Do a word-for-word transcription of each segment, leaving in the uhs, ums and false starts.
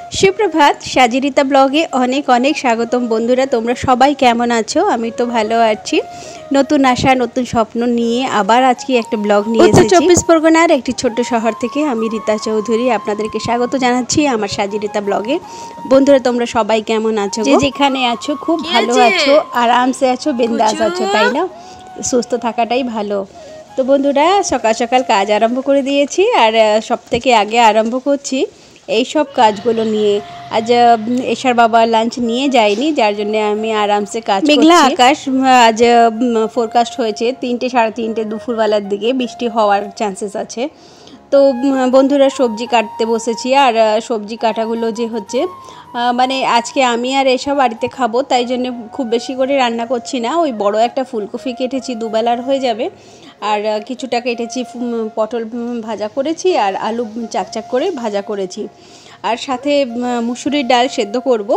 सुप्रभात साजिरिता ब्लगे अनेक अनेक स्वागतम बंधुरा तोमरा सबाई केमन आछो। आमी तो भालो आछि। नतून आशा नतून स्वप्न निये आबार आजके एकटा ब्लग निये एसेछि। उत्तर चब्बिश परगनार एकटी छोट्ट शहर थेके आमी रीता चौधुरी आपनादेरके स्वागत जानाच्छि आमार साजिरिता ब्लगे। बंधुरा तोमरा सबाई केमन आछो? जे जेखाने आछो खूब भालो आछो, आरामसे आछो, बिंदास आछो, ताई ना? सुस्थ थाकाटाई भालो। तो बंधुरा सकाल सकाल काज आरम्भ करे दिएछि और सबथेके आगे आरम्भ करछि এই সব কাজগুলো নিয়ে। আজ এশার বাবা লাঞ্চ নিয়ে যায়নি, যার জন্য আমি আরামসে কাজ করছি। মেঘলা আকাশ, আজ ফোরকাস্ট হয়েছে তিনটে সাড়ে তিনটে দুপুরবেলার দিকে বৃষ্টি হওয়ার চান্সেস আছে। তো বন্ধুরা সবজি কাটতে বসেছি আর সবজি কাটাগুলো যে হচ্ছে মানে আজকে আমি আর এসব বাড়িতে খাবো, তাই জন্য খুব বেশি করে রান্না করছি না। ওই বড় একটা ফুলকপি কেটেছি, দুবেলার হয়ে যাবে। আর কিছুটা কেটেছি, পটল ভাজা করেছি আর আলু চাকচাক করে ভাজা করেছি, আর সাথে মুসুরির ডাল সেদ্ধ করব।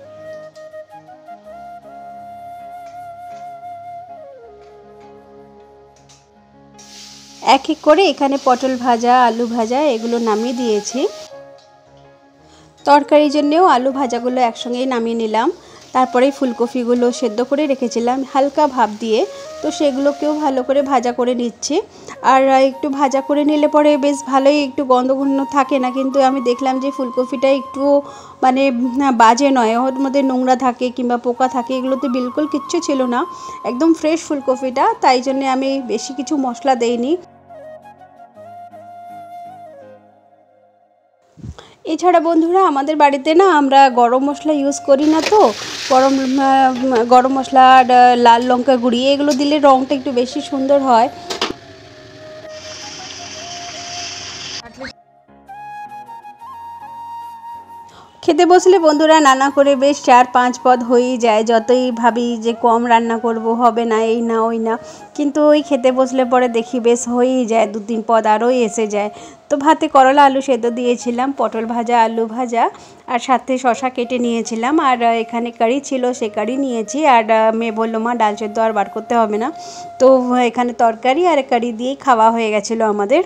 এক এক করে এখানে পটল ভাজা, আলু ভাজা এগুলো নামিয়ে দিয়েছি। তরকারির জন্যও আলু ভাজাগুলো একসঙ্গেই নামিয়ে নিলাম। তারপরে ফুলকপিগুলো সেদ্ধ করে রেখেছিলাম হালকা ভাপ দিয়ে, তো সেগুলোকেও ভালো করে ভাজা করে নিচ্ছি। আর একটু ভাজা করে নিলে পরে বেশ ভালোই একটু গন্ধগন্ধ থাকে না, কিন্তু আমি দেখলাম যে ফুলকপিটা একটু মানে বাজে নয়, ওর মধ্যে নোংরা থাকে কিংবা পোকা থাকে, এগুলোতে বিলকুল কিচ্ছু ছিল না, একদম ফ্রেশ ফুলকপিটা। তাই জন্য আমি বেশি কিছু মশলা দেইনি। এছাড়া বন্ধুরা আমাদের বাড়িতে না আমরা গরম মশলা ইউজ করি না, তো গরম গরম মশলা আর লাল লঙ্কা গুঁড়ি এগুলো দিলে রঙটা একটু বেশি সুন্দর হয়। খেতে বসলে বন্ধুরা নানা করে বেশ চার পাঁচ পদ হয়েই যায়। যতই ভাবি যে কম রান্না করব, হবে না, এই না ওই না, কিন্তু ওই খেতে বসলে পরে দেখি বেশ হয়েই যায়, দু তিন পদ আরও এসে যায়। তো ভাতে করলা আলু সেদ্ধ দিয়েছিলাম, পটল ভাজা, আলু ভাজা, আর সাথে শশা কেটে নিয়েছিলাম, আর এখানে কারি ছিল সে কারি নিয়েছি। আর মেয়ে বললো মা ডাল সেদ্ধ আর বার করতে হবে না, তো এখানে তরকারি আর কারি দিয়েই খাওয়া হয়ে গেছিলো আমাদের।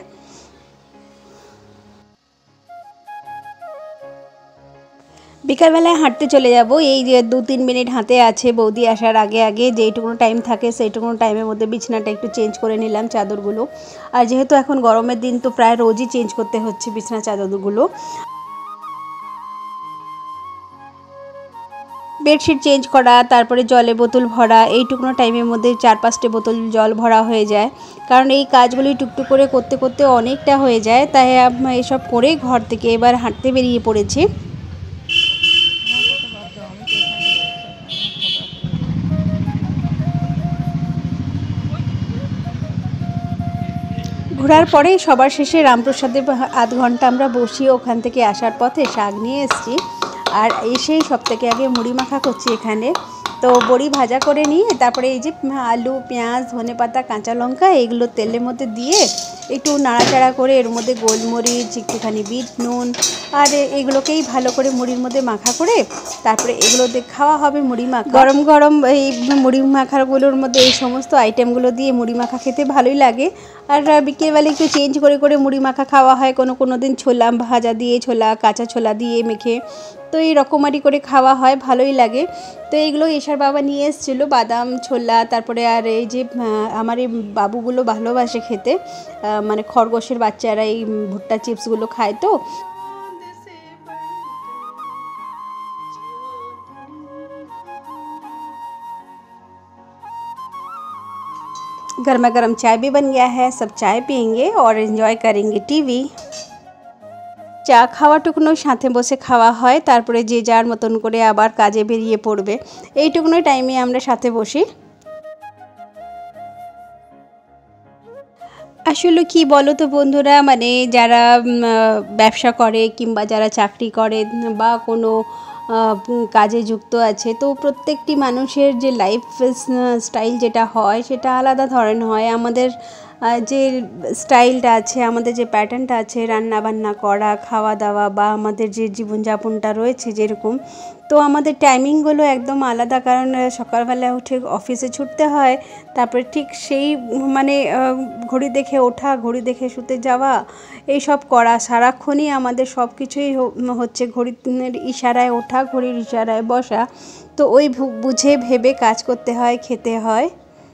বিকালবেলায় হাঁটতে চলে যাব, এই যে দু তিন মিনিট হাতে আছে, বৌদি আসার আগে আগে যেইটুকুনো টাইম থাকে সেইটুকুনো টাইমের মধ্যে বিছানাটা একটু চেঞ্জ করে নিলাম, চাদরগুলো। আর যেহেতু এখন গরমের দিন তো প্রায় রোজই চেঞ্জ করতে হচ্ছে বিছানা চাদরগুলো। বেডশিট চেঞ্জ করা, তারপরে জলে বোতল ভরা, এইটুকুনো টাইমের মধ্যে চার পাঁচটা বোতল জল ভরা হয়ে যায়, কারণ এই কাজগুলি টুকটুক করে করতে করতে অনেকটা হয়ে যায়। তাই এসব করে ঘর থেকে এবার হাঁটতে বেরিয়ে পড়েছি। ঘোরার পরে সবার শেষে রামপ্রসাদে আধ ঘন্টা আমরা বসি, ওখান থেকে আসার পথে শাক নিয়ে এসেছি, আর এসেই সব থেকে আগে মুড়ি মাখা করছি এখানে। তো বড়ি ভাজা করে নিয়ে তারপরে এই যে আলু, পেঁয়াজ, ধনেপাতা, কাঁচা লঙ্কা এগুলো তেলের মধ্যে দিয়ে একটু নাড়াচাড়া করে এর মধ্যে গোলমরিচ, একটুখানি বিট নুন আর এগুলোকেই ভালো করে মুড়ির মধ্যে মাখা করে তারপরে এগুলো দিয়ে খাওয়া হবে মুড়ি মাখা। গরম গরম এই মুড়ি মাখাগুলোর মধ্যে এই সমস্ত আইটেমগুলো দিয়ে মুড়ি মাখা খেতে ভালোই লাগে। আর বিকেলবেলা একটু চেঞ্জ করে করে মুড়ি মাখা খাওয়া হয়, কোনো কোনো দিন ছোলা ভাজা দিয়ে, ছোলা কাঁচা ছোলা দিয়ে মেখে, তো এই রকমারি করে খাওয়া হয়, ভালোই লাগে। তো এইগুলো এশার বাবা নিয়ে এসেছিলো, বাদাম, ছোলা, তারপরে আর এই যে আমার এই বাবুগুলো ভালোবাসে খেতে, মানে খরগোশের বাচ্চারা এই ভুট্টা চিপসগুলো খায়। তো गर्मा गर्म चाय भी बन गया है, सब चाय पियेंगे और एंजॉय करेंगे टीवी। চা খাওয়াটুকুনো সাথে বসে খাওয়া হয়, তারপরে যে যার মতন করে আবার কাজে বেরিয়ে পড়বে, এইটুকুনো টাইমে আমরা সাথে বসি। আসলে কি বলো তো বন্ধুরা, মানে যারা ব্যবসা করে কিংবা যারা চাকরি করে বা কোনো কাজে যুক্ত আছে, তো প্রত্যেকটি মানুষের যে লাইফ স্টাইল যেটা হয় সেটা আলাদা ধরনের হয়। আমাদের যে স্টাইলটা আছে, আমাদের যে প্যাটার্নটা আছে রান্না বান্না করা, খাওয়া দাওয়া বা আমাদের যে জীবনযাপনটা রয়েছে যেরকম, তো আমাদের টাইমিংগুলো একদম আলাদা। কারণ সকালবেলা উঠে অফিসে ছুটতে হয়, তারপরে ঠিক সেই মানে ঘড়ি দেখে ওঠা, ঘড়ি দেখে শুতে যাওয়া, এই সব করা সারাক্ষণই আমাদের সব কিছুই হচ্ছে ঘড়ির ইশারায় ওঠা, ঘড়ির ইশারায় বসা। তো ওই বুঝে ভেবে কাজ করতে হয়, খেতে হয়।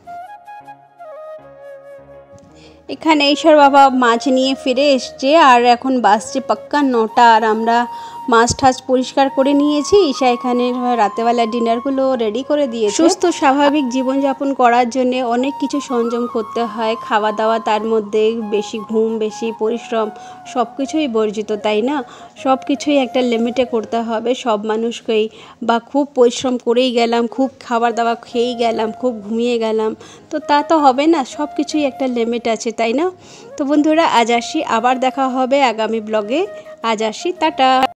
এখানে ঈশ্বর বাবা মাছ নিয়ে ফিরে এসছে আর এখন বাসছে পাক্কা নটা। আর আমরা মাছ ঠাছ পরিষ্কার করে নিয়েছি। ঈশা এখানে রাতেবেলা ডিনারগুলো রেডি করে দিয়েছে। সুস্থ স্বাভাবিক জীবনযাপন করার জন্য অনেক কিছু সংযম করতে হয়, খাওয়া দাওয়া, তার মধ্যে বেশি ঘুম, বেশি পরিশ্রম, সব কিছুই বর্জিত, তাই না? সব কিছুই একটা লিমিটে করতে হবে সব মানুষকেই। বা খুব পরিশ্রম করেই গেলাম, খুব খাবার দাওয়া খেয়েই গেলাম, খুব ঘুমিয়ে গেলাম, তো তা তো হবে না। সব কিছুই একটা লিমিট আছে, তাই না? তো বন্ধুরা আজ আসি, আবার দেখা হবে আগামী ব্লগে। আজ আসি, টাটা।